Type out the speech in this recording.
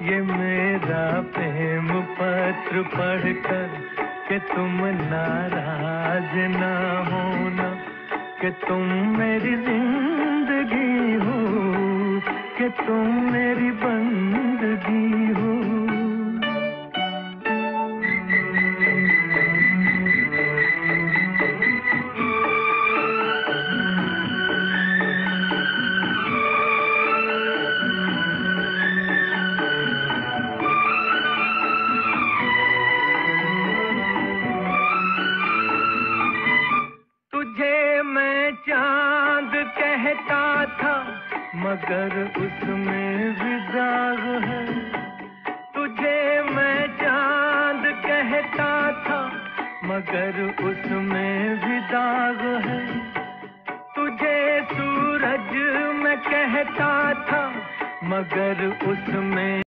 ये मेरा प्रेम पत्र पढ़कर कि तुम नाराज ना होना, कि तुम मेरी जिंदगी हो, कि तुम मेरी बंदगी हो। तुझे मैं चांद कहता था मगर उसमें भी दाग है। तुझे मैं चांद कहता था मगर उसमें भी दाग है। तुझे सूरज मैं कहता था मगर उसमें